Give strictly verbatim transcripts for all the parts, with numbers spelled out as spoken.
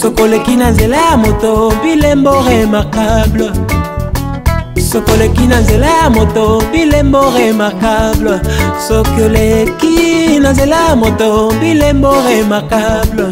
Sokoleki na nzela ya moto bilembo remarquable. Sokoleki na nzela ya moto bilembo remarquable. Sokoleki na nzela ya moto bilembo remarquable.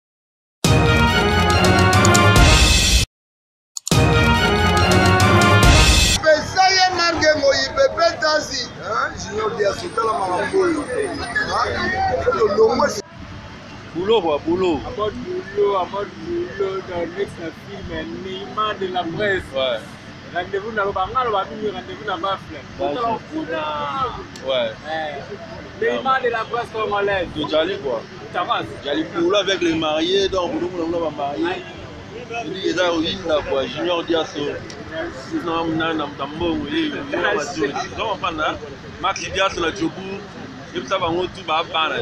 Boulot, quoi, boulot. À mode boulot, à mode boulot, dans le next film, Neymar de la presse. Ouais. Rendez-vous dans le bangal, rendez-vous dans ma flemme. Ouais. Neymar de la presse congolaise. De Djali, quoi. Djali boulot avec les mariés, donc boulot, boulot, boulot, marié. Je dis, ils ont eu là, quoi, Junior Diasso. Non, non, non, non, oui, oui, oui, Maxi Diasso, la Djobou. Et puis ça va, on tout va parler.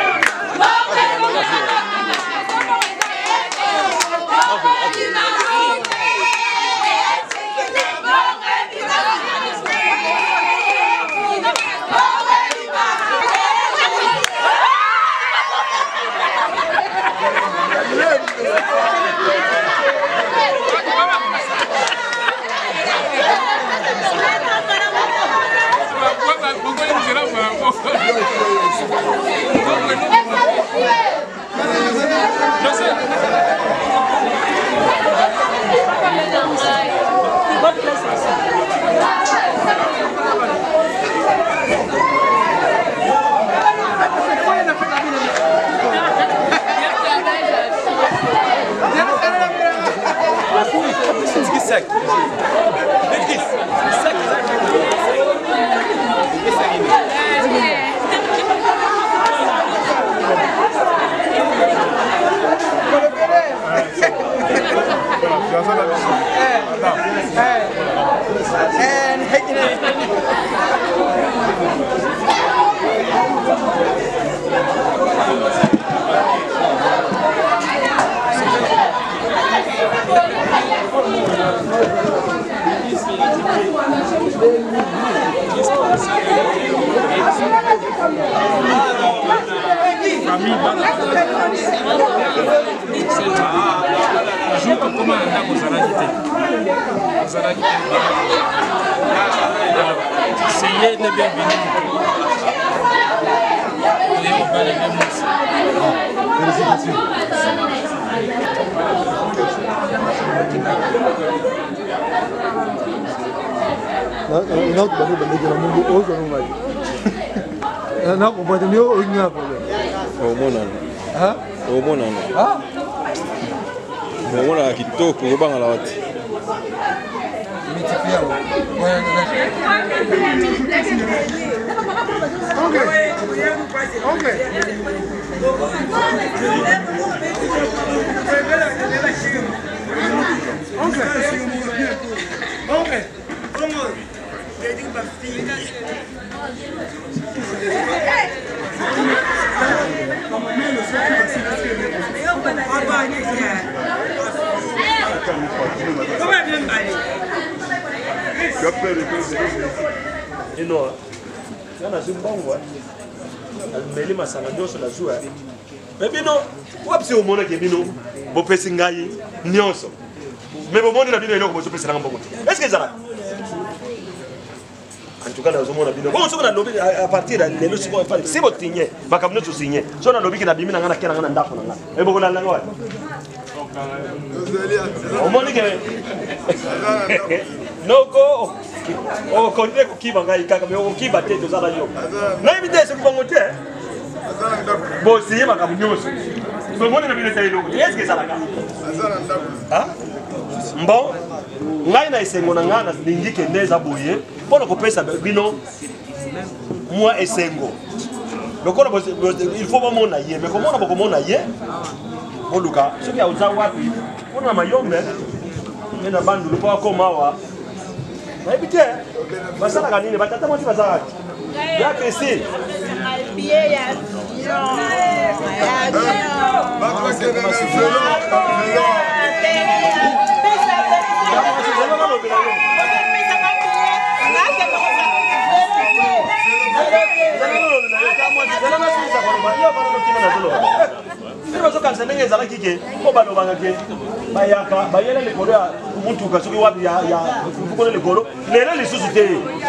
Sec. Não, tu vai ver que não mundo hoje não vai. Não, o bode meu hoje não vai. O mona. Ah? O mona. Ah? O mona kitoko ko banga la wati. Mitipia. Okay. Okay. Okay. Okay. Et non, il y a un bon voix. Elle met ma salade sur la joue. Mais non, pourquoi c'est au monde qui est bino? Vous faites singaï, nyonso. Mais au monde, la bino est là, vous faites singaï. Est-ce que ça? En tout cas, nous sommes là. Bon, on a lobby à partir de l'élu support. Si vous signez, va comme nous signer. Si on a lobby qui n'a bimé, on a qu'un an d'affaires. Et beaucoup d'années. Au monde que Noko, oh, connaît qui va gagner, qui va battre deux ans. N'invitez ce qui va monter. Bon, c'est ma camion. Le monde n'a pas été est-ce que ça la gagne? Ah? Bon, ngai na esengo na ngana ndingike neza boye. Pour qu'on puisse bino moi esengo. Il faut pas mon aïe, mais comment on a beaucoup mon aïe? Au Luka, ce qui a osé wapi, on a mayombe, mais na bandu le pas comme awa. Mais écoutez, ça la gagne, mais t'as moi tu vas ça. Ya Christine. so kanisa ndenge ezala kike ko bano bangake bayaka bayela likolo ya mutuka soki wapi ya ya fukolo likolo lelo lisusu te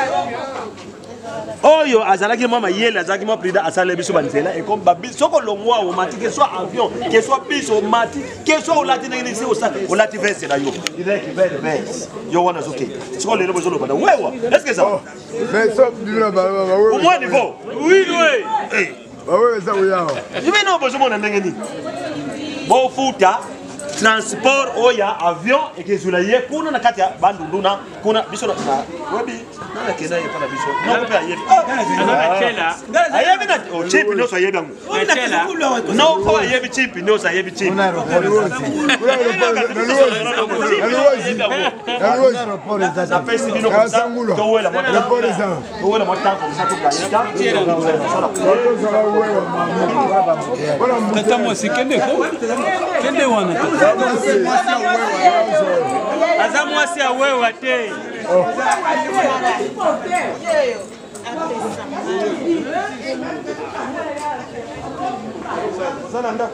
oyo azalaki mwa mayele azalaki mwa prida asala biso banzela et comme babi soko longwa o mati que soit avion que soit biso mati que soit o lati ndenge nisi o sa o lati veste na yo direct veste veste yo wana zoke soko lelo bozo loba wewa est-ce que ça va mais so dina ba ba au moins niveau oui oui eh ba wewe za uyao ibe no bozo mona ndenge ni bo futa transport oya avion et que zulaye kuna na kati ya bandunduna kuna biso na webi na kena ye pana biso no pe ayebi Azana chela. ayebi na o chip no so ayebi angu no ko ayebi chip no so ayebi chip una aeroporti una aeroporti na aeroporti za na festi bino ko sa to wela mo aeroporti za to wela mo tanko sa to kayita Tata mwasi kende ko? Kende wana tata. Aza mwasi awewa te. Zananda.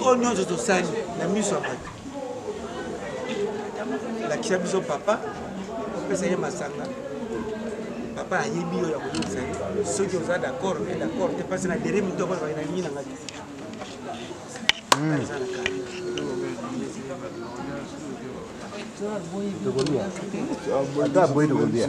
oyo nyonso tosali na miso ya bato lakisa biso papa opesa ye masanga papa ayebi oyo akoyebisa ye soki oza d'accord me d'accord te mpasi na dere moto okoa na lingi na nga te eza na kaka Ada boy de Gambia.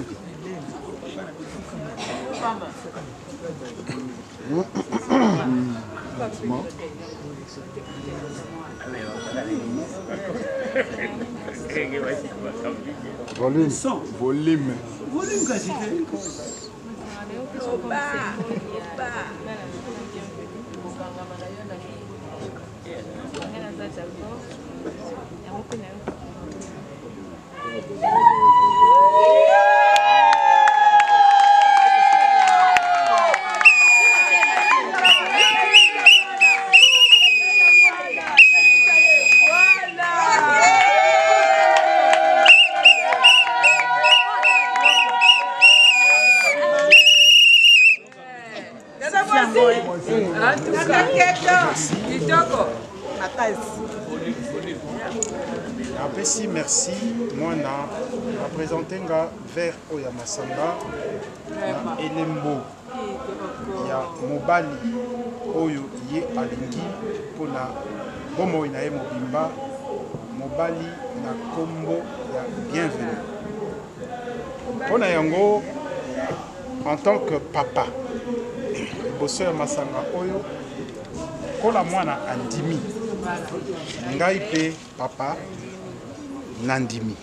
Volume. Volume. Volume kasi te. Oba. Oba. Merci, merci. Moi, na représenté vers Oyamasanga, na Elembo, ya Mobali, Oyo ye alingi, pona bomo ina ye mobimba, Mobali na Kombo ya bienvenue. Pona yango, en tant que papa, bosso ya Masanga Oyo, kola mwana andimi, ngai pe papa. Nandimi.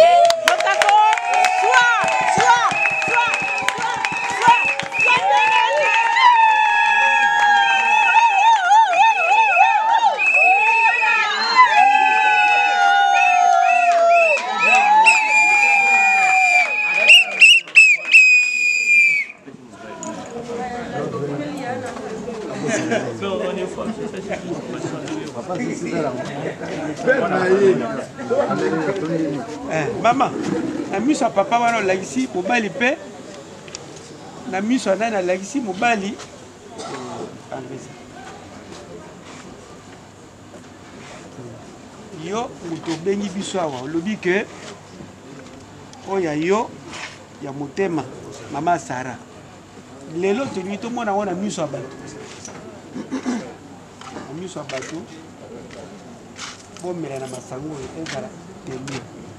Maman, na miso papa wana lagisi mobali pe na miso na na lagisi mobali yo muto bengi biso awa olobi ke oya yo ya motema mama Sara lelo toni to mona wana miso ya bato na miso ya bato bomela na masango ezala temi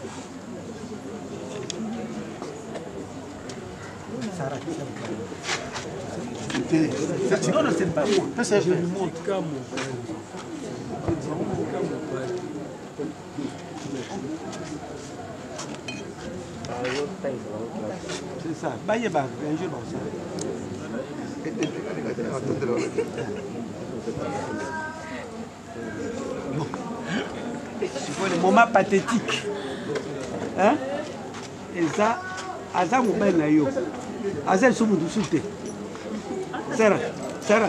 Sarah, non, non, c'est pas moi. Ça, je lui montre comme c'est ça. Bah, il y a un jour dans ça. Le moment pathétique. Hein? Et ça, à ça, mon père n'a eu. Azel sumu dusute. Sara, Sara.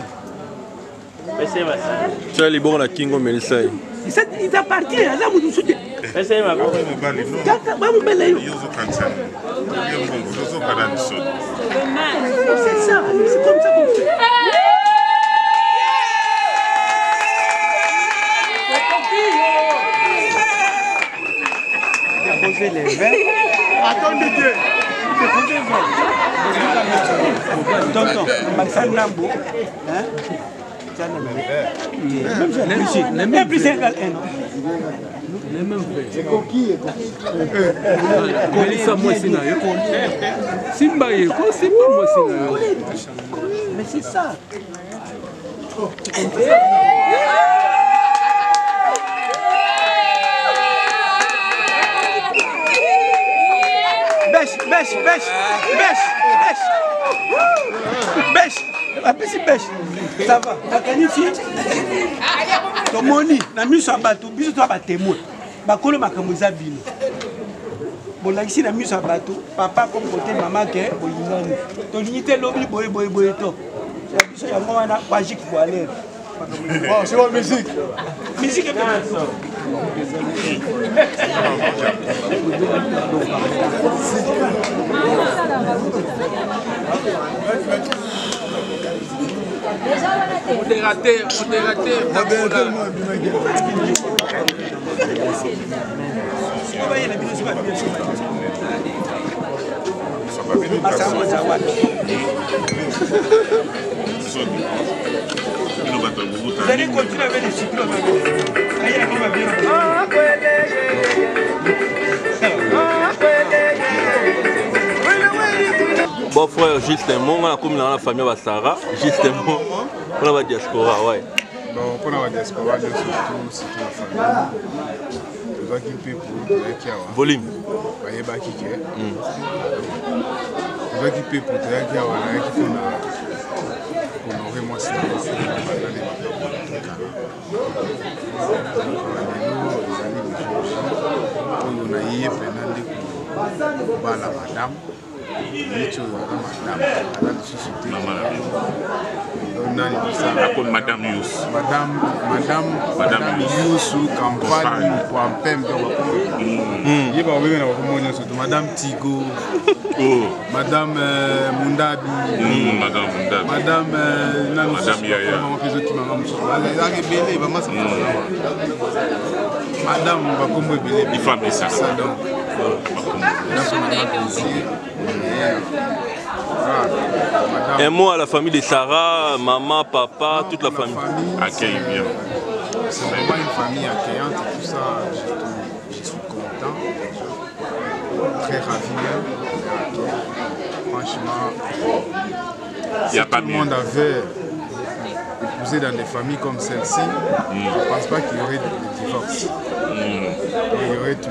Tu as les bons la Kingo Melissa. Il t'appartient, Azel sumu dusute. C'est ça. C'est comme ça qu'on fait. Déposer les verres. Attendez Dieu. Tonton, Maxime Nambo, hein? Même plus égal un an. Les mêmes c'est coquille et coquille. Melissa moi c'est là. Simba et quoi c'est pas moi c'est là. Mais c'est ça. Bêche, bêche, bêche, bêche, bêche, bêche, bêche, bêche, ça va, la qualité, ton moni, la mise sur bateau, bis toi ba témoin, ba kolo makamuza bino. Bon là ici la mise sur bateau, papa comme côté maman que boyinani, ton unité lobby boy boy boy to, la bis ya moi na magique pour aller. Wow, c'est quoi musique? Musique est bien. Modérateur, modérateur. Vous allez continuer avec les cyclones. Bon frère, juste un mot, on a comme dans la famille Sarah, juste un mot, on a la diaspora, ouais. Bon, pour la diaspora, surtout, c'est la famille. Tu dois quitter pour qui a volume. Tu dois quitter pour qui a qui honorer moi c'est on a eu pendant la madame Madame Yous. Madame, Madame, Madame Yous ou campagne pour un pème. Madame Tigo, Madame Mundabi, Madame Mundabi, Madame Madame Yaya, Madame Bakombo Bélé, il faut appeler ça. Un mot à la famille de Sarah, maman, papa, toute la famille. Accueille bien. C'est vraiment une famille accueillante, tout ça, je suis content, très ravi même. Franchement, si tout le monde avait épousé dans des familles comme celle-ci, mm. je ne pense pas qu'il y aurait de divorce. Mm. Il y aurait tout. Je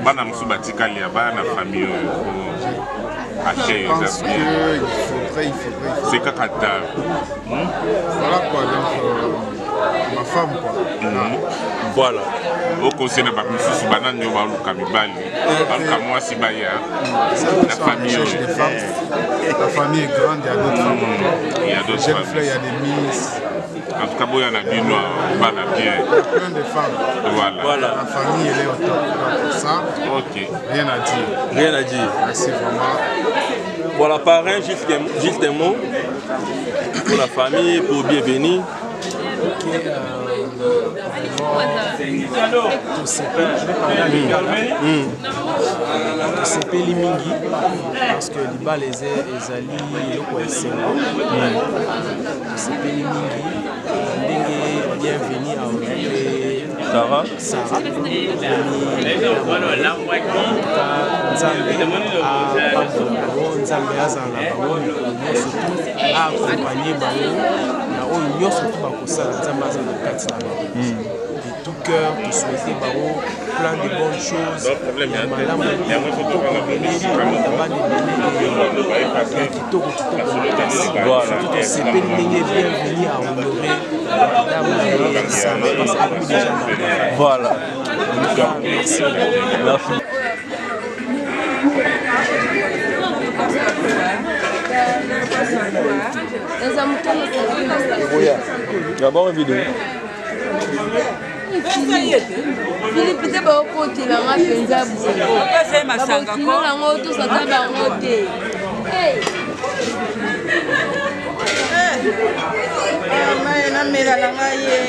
pense qu'il faudrait, il faudrait, il faudrait. C'est Kakata. Voilà quoi, donc euh, ma femme quoi. Mm. Voilà. Au conseil de la famille, la famille cherche des femmes. La famille est grande, il y a d'autres femmes. Il y a d'autres femmes. Il y a des miss. En tout cas, il y a du noir, il y a plein de femmes. Voilà. Voilà. La famille, elle est au top. Pour ça, okay. Rien à dire. Rien à dire. Merci vraiment. Voilà, parrain, juste un, juste un mot pour la famille, pour bienvenue. Ok, euh, tosepeli mingi parce que liba les ezali eloko esengo tosepeli mingi ndenge bienvenue à Sarah Sarah nzambe apambola bango nzambe azala na bango nyonso tu aakompagne bango na oyo nyonso tu bakosala nzambe aza na kati na bango de tout cœur to souhaiter bango plein de bonnes choses ya malamu kitoko ebele tabana ebele ya kitoko kitoko makasi surtout tosepeli ndenge bienvenue à honorer madame na ye Sarah parce que plus déjà mariée. Voilà. Merci. Merci. D'abord une vidéo. Philippe te bakotela nga mpenza bakokino nango tosata bango te namela na ngai ye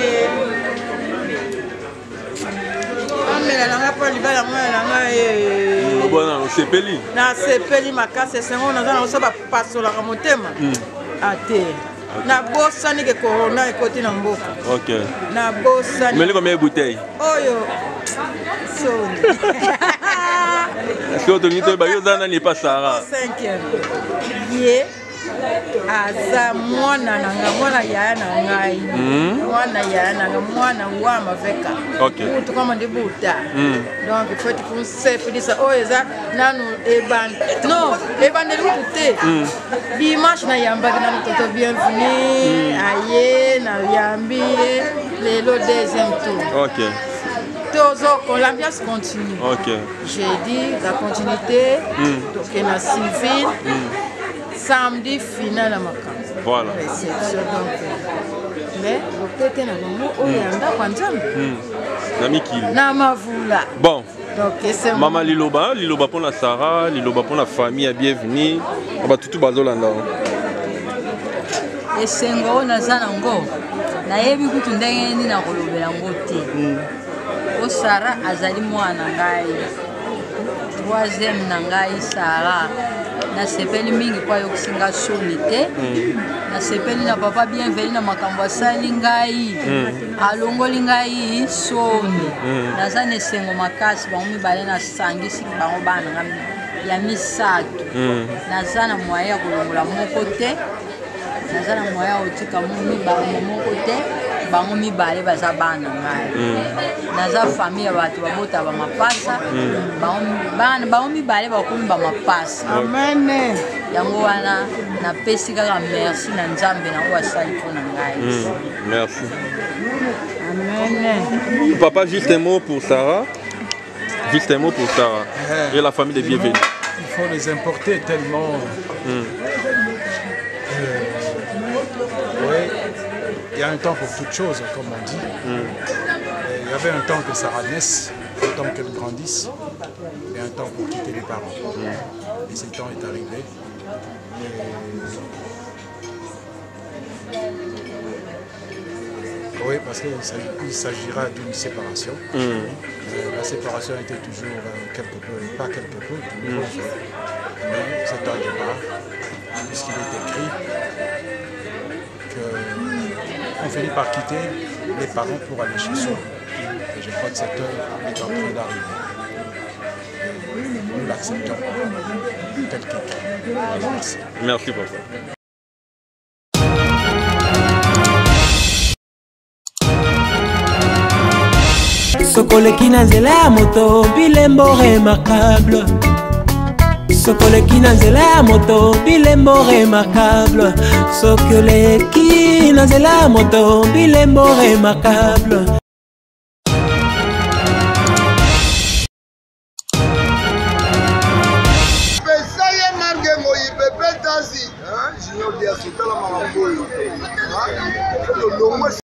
namela na ngai mpo libala mwana na ngai ye bona osepeli nasepeli makasi esengo naza na koso bapasolaka motema ate nabosani ke corona ekoti na mboka nabosani meli combien de bouteilles oyo soni est-ce que otongi to bayoza nani pa Sarah cinquième ye aza mwana na nga mwana yaya na ngai mwana yaya na nga mwana wama veka butu kama ndi buta donc il faut que vous sepelisa oyo eza nanu ebande non ebandeli kutu te dimanche nayambaki na mtoto bienvenue aye nayambi ye lelo deuxième tour l'ambiance continue j'ai dit la continuité donc na civil samedi final à Makambo. Voilà. Réception donc. Mais peut-être na bango oyanda kwa nzambe. Na mikili. Na mavula. Bon. Donc c'est Maman Liloba, Liloba pour la Sarah, Liloba pour la famille, bienvenue. On va tout tout bazolanda. esengo oyo naza nango nayebi kutu ndenge nini nakolobela yango te o Sara azali mwana ngai troisième na ngai Sara nasepeli mingi po ayokisinga soni te nasepeli na papa bienvenu na makambo asali ngai alongoli ngai soni naza na esengo makasi bango mibale nasangisi bango bana ngai ya misato naza na moyen ya kolongola moko te naza na moyen ya kotika mibale moko te bango mibale baza bana ngai naza famille ya bato babota bamapasa bango mibale bakomi bamapasa amen yango wana napesi kaka merci na nzambe nango asali mpona ngai merci amen. Papa, juste un mot pour Sarah. Juste un mot pour Sarah et la famille des bienvenus. Il faut les importer tellement. Mm. Euh, oui, il y a un temps pour toute chose, comme on dit. Mm. Euh, il y avait un temps que Sarah naisse, un temps qu'elle grandisse, et un temps pour quitter les parents. Mm. Et ce temps est arrivé. Et... Oui, parce qu'il s'agira d'une séparation. Mm. Euh, la séparation était toujours euh, quelque peu, pas quelque peu, toujours mm. fait. Mais c'est un débat, puisqu'il est écrit qu'on finit par quitter les parents pour aller chez soi. Et je crois que cette heure est en train d'arriver. Nous l'acceptons tel qu'il est. Merci. Merci beaucoup. Sokoleki na nzela ya moto bilembo remarquable. Sokoleki na nzela ya moto bilembo remarquable. Sokoleki na nzela ya moto bilembo remarquable. Pesaye marge moyi pepe tasi. Junior dia sotala marambo.